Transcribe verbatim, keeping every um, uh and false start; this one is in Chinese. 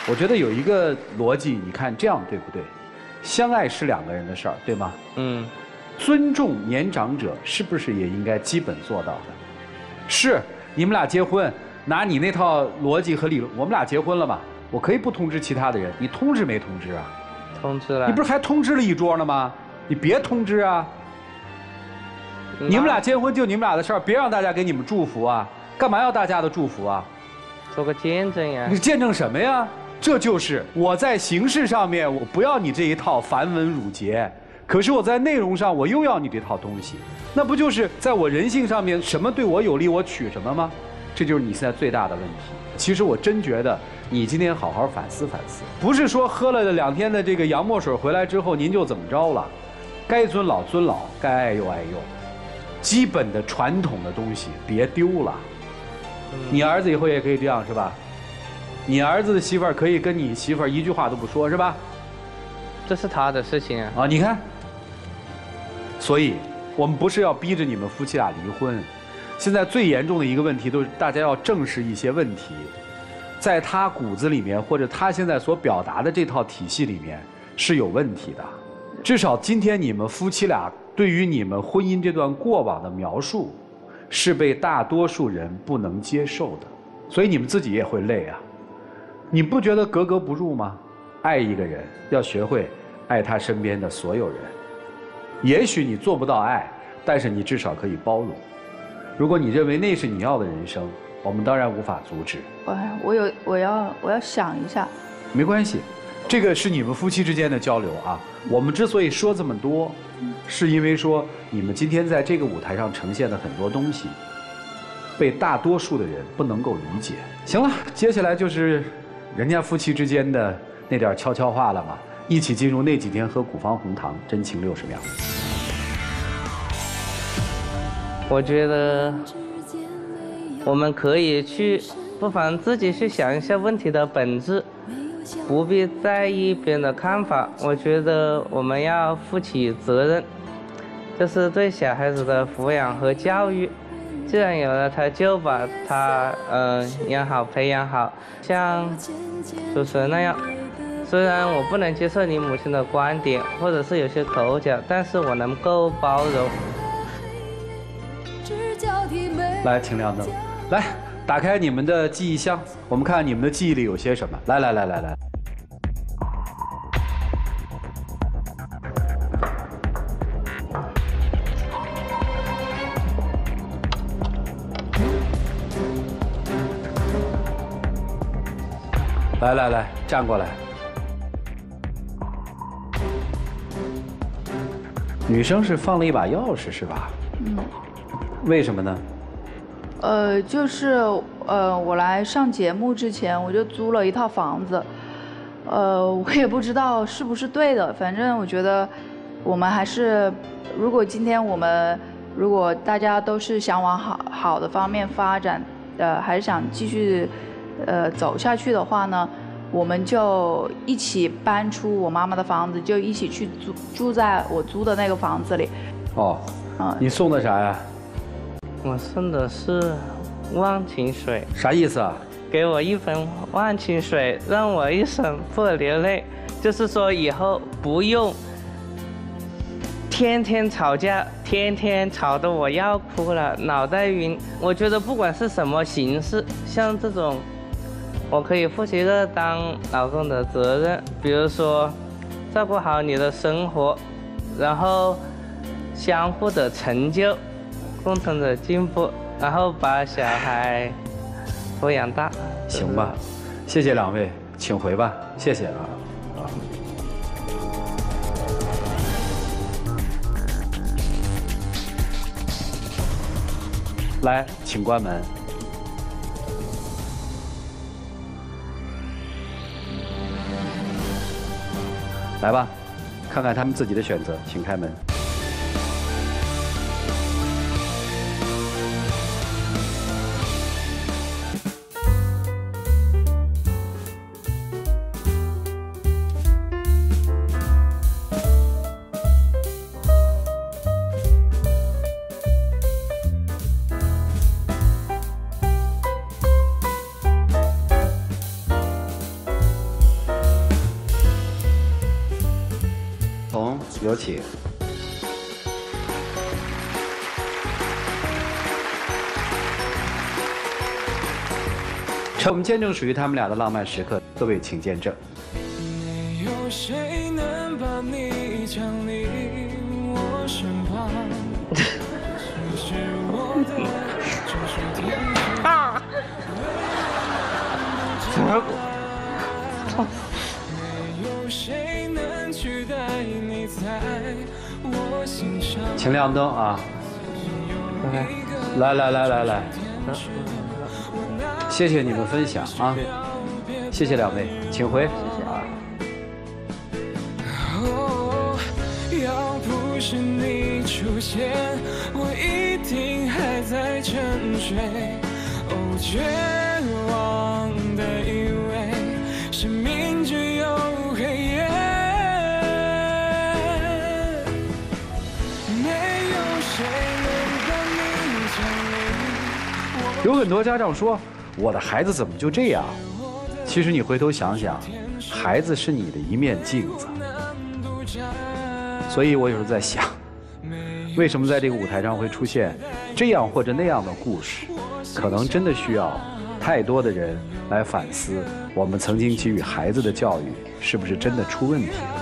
我觉得有一个逻辑，你看这样对不对？相爱是两个人的事儿，对吗？ 嗯。 尊重年长者是不是也应该基本做到的？是，你们俩结婚，拿你那套逻辑和理论，我们俩结婚了嘛，我可以不通知其他的人，你通知没通知啊？ 通知了。 你不是还通知了一桌呢吗？你别通知啊！你们俩结婚就你们俩的事儿，别让大家给你们祝福啊！干嘛要大家的祝福啊？ 做个见证呀！ 你见证什么呀？这就是我在形式上面我不要你这一套繁文缛节，可是我在内容上我又要你这套东西，那不就是在我人性上面什么对我有利我取什么吗？这就是你现在最大的问题。其实我真觉得你今天好好反思反思，不是说喝了两天的这个洋墨水回来之后您就怎么着了，该尊老尊老，该爱幼爱幼，基本的传统的东西别丢了。你儿子以后也可以这样是吧？你儿子的媳妇儿可以跟你媳妇儿一句话都不说是吧？ 这是他的事情啊！ 啊，你看，所以我们不是要逼着你们夫妻俩离婚，现在最严重的一个问题都是大家要正视一些问题，在他骨子里面或者他现在所表达的这套体系里面是有问题的。至少今天你们夫妻俩对于你们婚姻这段过往的描述，是被大多数人不能接受的，所以你们自己也会累啊。你不觉得格格不入吗？爱一个人要学会爱他身边的所有人，也许你做不到爱，但是你至少可以包容。如果你认为那是你要的人生，我们当然无法阻止。 哎，我有，我要，我要想一下。 没关系，这个是你们夫妻之间的交流啊。我们之所以说这么多，是因为说你们今天在这个舞台上呈现的很多东西，被大多数的人不能够理解。行了，接下来就是人家夫妻之间的那点悄悄话了嘛，一起进入那几天喝古方红糖真情六十秒。 我觉得我们可以去，不妨自己去想一下问题的本质，不必在意别人的看法。我觉得我们要负起责任，就是对小孩子的抚养和教育。既然有了他，就把他呃养好、培养好，像主持人那样。虽然我不能接受你母亲的观点，或者是有些口角，但是我能够包容。 来，请亮灯，来打开你们的记忆箱，我们看看你们的记忆里有些什么。来来来来来。来来来，站过来。女生是放了一把钥匙是吧？嗯。为什么呢？ 呃，就是呃，我来上节目之前，我就租了一套房子。呃，我也不知道是不是对的，反正我觉得我们还是，如果今天我们如果大家都是想往好好的方面发展，呃，还是想继续呃走下去的话呢，我们就一起搬出我妈妈的房子，就一起去住住在我租的那个房子里。 哦，嗯，你送的啥呀？ 我送的是忘情水。 啥意思啊？ 给我一盆忘情水，让我一生不流泪。就是说以后不用天天吵架，天天吵得我要哭了，脑袋晕。我觉得不管是什么形式，像这种，我可以负起一个当老公的责任，比如说照顾好你的生活，然后相互的成就，共同的进步，然后把小孩抚养大。 行吧，谢谢两位，请回吧，谢谢啊。啊。来，请关门。来吧，看看他们自己的选择，请开门。 有请。我们见证属于他们俩的浪漫时刻，各位请见证。 没有谁能把你降临我身旁，你是我的专属天使。啊！没有谁能取代你在我心上。 请亮灯啊！来来来来来。谢谢你们分享啊！谢谢两位，请回。 哦，要不是你出现，我一定还在沉睡。哦，绝望的以为生命只有黑夜，没有谁能把你降临。 有很多家长说，我的孩子怎么就这样？其实你回头想想，孩子是你的一面镜子。所以我有时候在想，为什么在这个舞台上会出现这样或者那样的故事？可能真的需要太多的人来反思，我们曾经给予孩子的教育是不是真的出问题了。